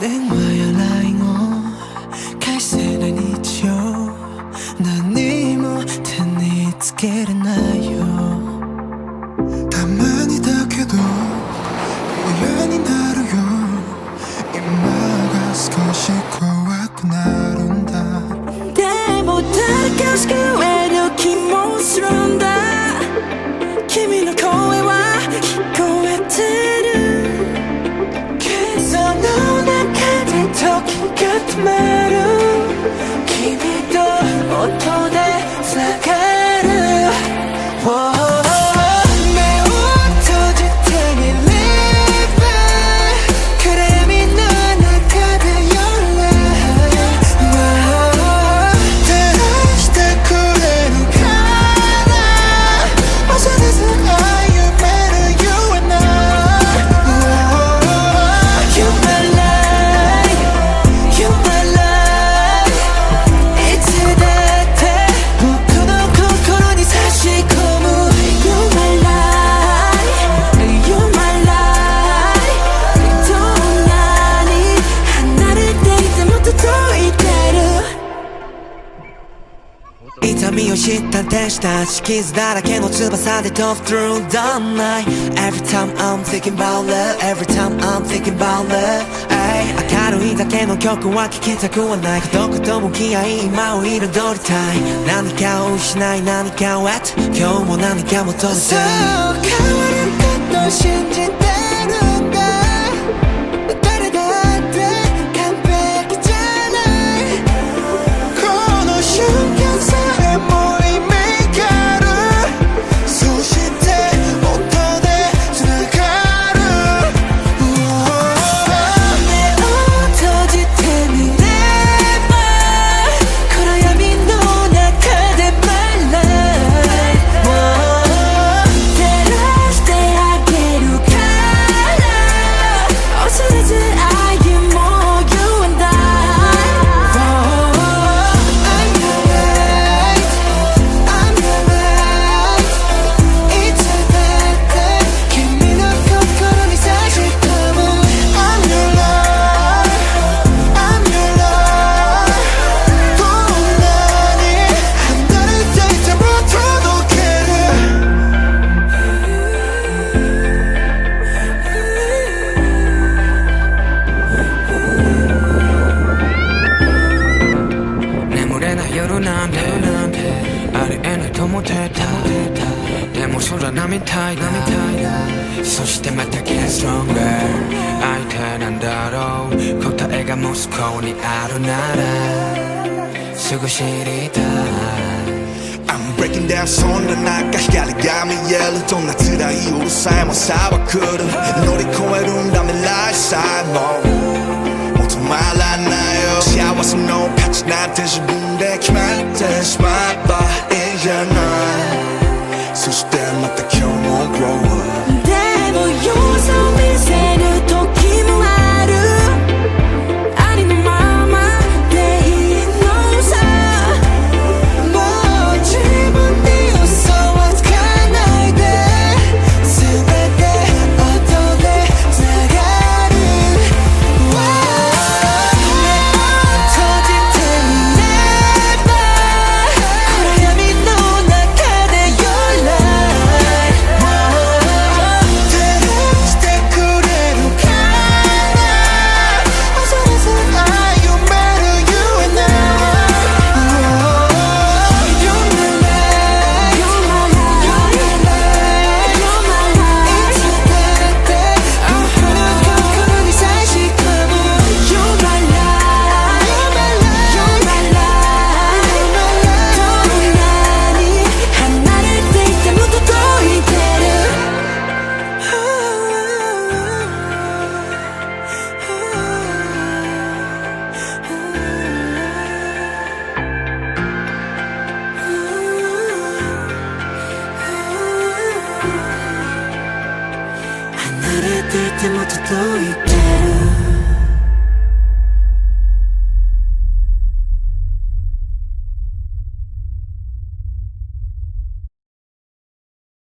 電話や LINE を返せない日常何も手につけれないよたまにだけど嫌になるよ今が少し怖くなるんだでも誰か救える気もするんだ君の声は聞こえてるその中で時が止まる君と音でつながる、目を閉じてみれば暗闇の中で夜照らしてくれるから恐れず歩める You and I You're my light You're my light いつだって僕の心に差し込む You're my light You're my light どんなに離れていても届いてる痛みを知った天使たち傷だらけの翼で飛ぶ Through the night Every time I'm thinking about love Every time I'm thinking about love ay 明るいだけの曲は聴きたくはない孤独と向き合い今を彩りたい何かを失い何かを得て今日も何か求めてそう変わることを信じてるんだ誰だって完璧じゃないこの瞬間さえも意味があるそして音でつながる目を閉じてみれば暗闇の中で My life 照らしてあげるから恐れず歩もう You and I I'm your light I'm your light いつだって君の心に差し込む I'm your light I'm your light どんなに離れていても届ける眠れない夜なんてありえないと思ってたでも空波みたいだそしてまた Get stronger 相手なんだろう答えがモスコにあるならすぐ知りたい I'm breaking down そんな中光が見えるどんな辛い夜さえもさは来る乗り越えるんだ未来さえももう止まらないよ幸せの価値なんて自分